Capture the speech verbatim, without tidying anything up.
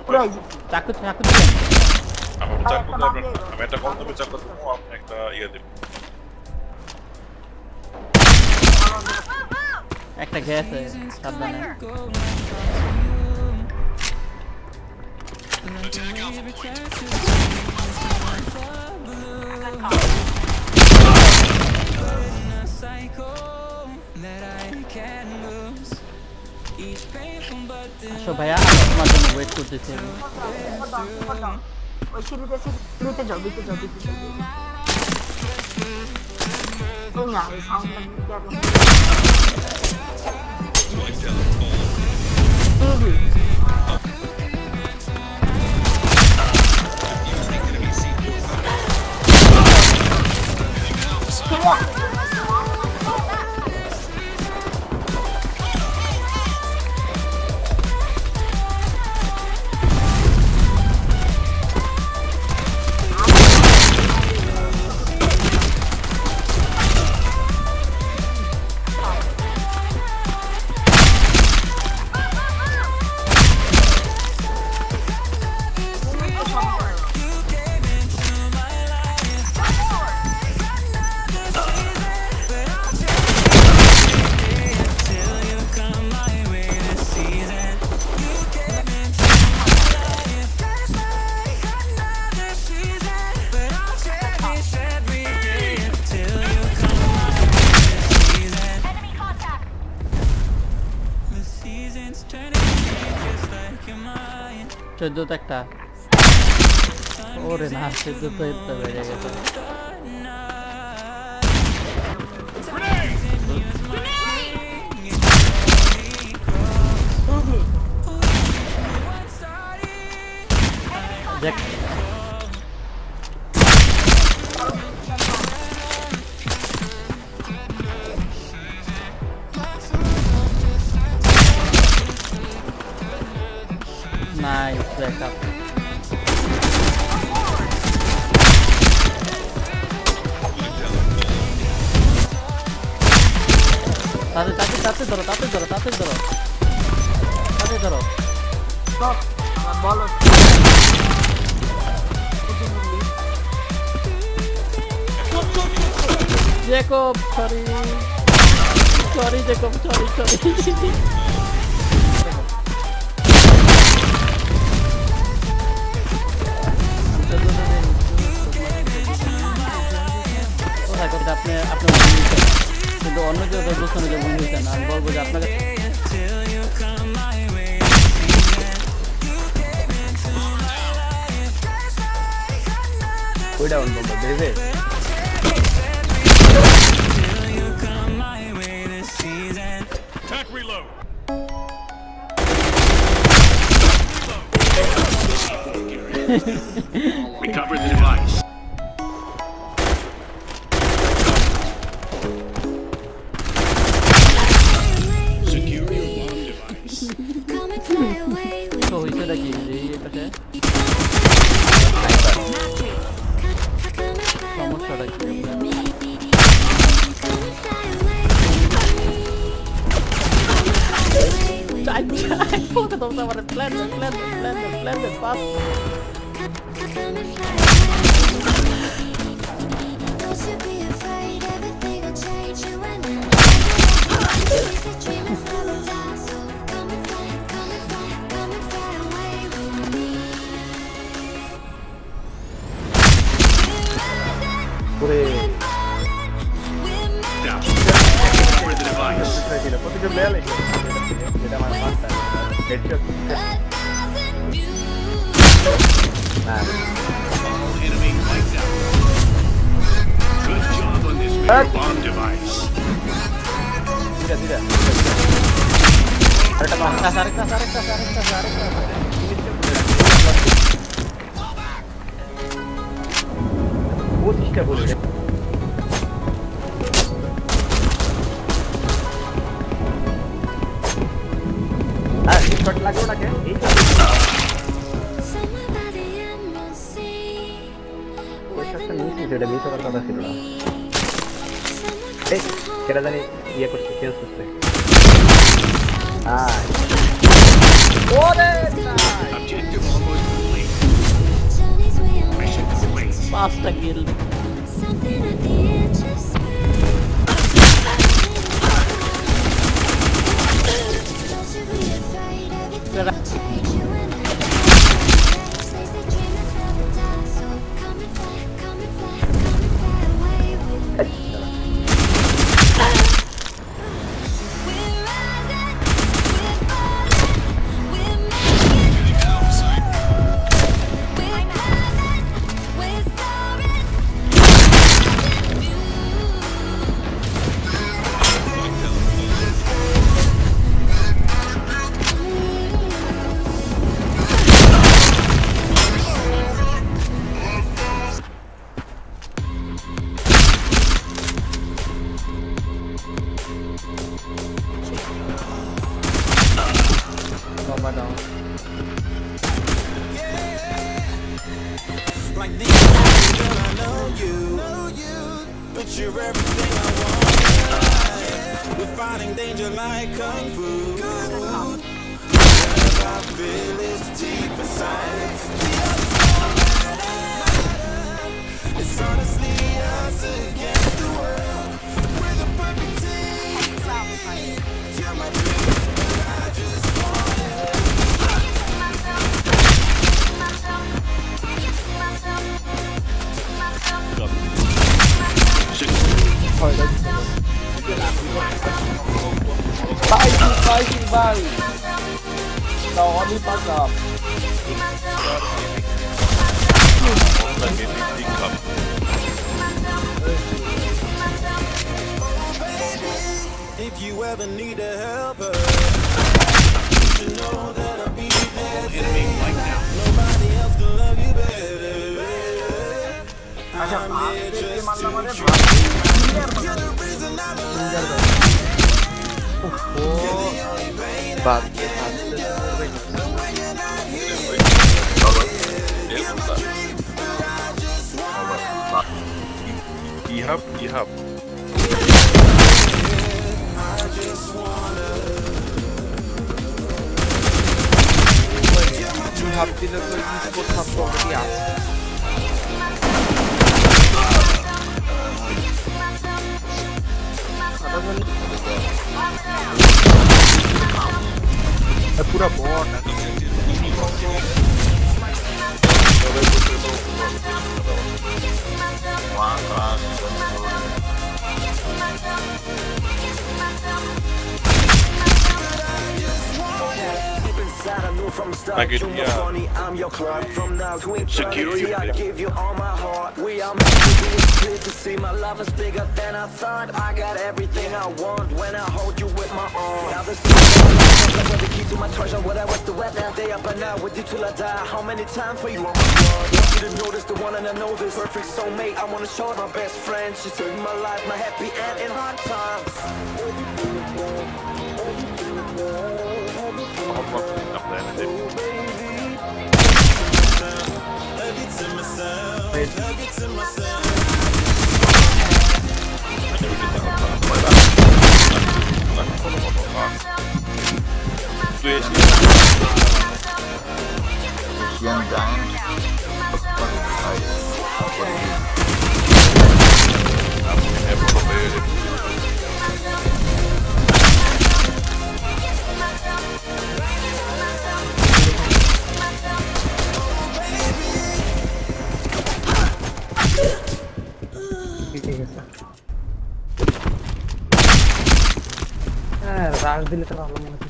পুরো ইজি চাকু চাকু দিবেন আমার চাকু দেবেন আমি একটা কম দামে চাকু দেবো আপনি একটা ইয়ে দেবেন একটা গ্যাস সাবধানে আসো ভাইয়া তোমার জন্য ওয়েট করতেছি ওই সিঁড়িতে সিঁড়িতে যাও দিতে যাও দিতে যাও ওই না ওই সাউন্ডটা দেখো চোদ্দ তো একটা ওরে না চোদ্দ তো এত বেড়ে গেছে দেখ nice backup তাতে তাতে তাতে ধরো তাতে ধরো তাতে ধরো তাতে ধরো স্টপ আমার বলো Jacob sorry sorry Jacob sorry sorry আপনি আপনার কিন্তু অন্য কেউ দোস্ত নিতে বুঝেছেন আমি বলবো যে আপনাকে ওইটা অন বলবো দেখবে Recover the device. Secure your bomb device. তো হইছে নাকি এই পাশে সমস্যাটা কি চাই চাই ফোকা তো আমার plan plan plan plan pass পুরে Recover the device. প্রতিটা মেলে যেটা আমার মাস্টার হেডশট না All enemy wiped out. Good job on this bomb device. ধীরে ধীরে আরেকটা মার আরেকটা আরেকটা আরেকটা আরেকটা আরেকটা পঁচিশটা বলে হ্যাঁ শট লাগলো নাকি এই যেটা মিস হওয়ার কথা ছিল না এই কেটা জানি ইয়ে করছে চেঞ্জ করছে ওরে Objective পাঁচটা কিল Like the angel, I know you, but you're everything I want. We're fighting danger like kung fu. Whatever I feel is deep inside. It's honestly us against the world. We're the perfect team. You're my dream, but I just want it. Fighting, fighting, bye. Now only pass up. If you ever need a helper, you know that I'll be there. Enemy right now. Nobody else can love you better. আচ্ছা I'm ভাগ here দিয়ে just মারলাম to মানে treat ভাগ you. You're the reason I'm alive. You're the only pain I can endure. And when you're not here, you're my dream, but I just want it. Ihab, Ihab. I just wanna. Ihab দিলে তো ইসকোর থাকতো কি আছে पूरा bot I get, yeah. I'm your Clark from now to Secure eternity. you, I baby. give you all my heart. We are meant to be. It's clear to see my love is bigger than I thought. I got everything I want when I hold you with my arms. Now this is the key to my treasure. What I was the weather. Day up and out with you till I die. How many times for you on my blood? Want you to notice the one and I know this perfect soulmate. I wanna show it my best friend. She saved my life, my happy end in hard times. Tu jest হ্যাঁ রাশ দিলে তো ভালো মনে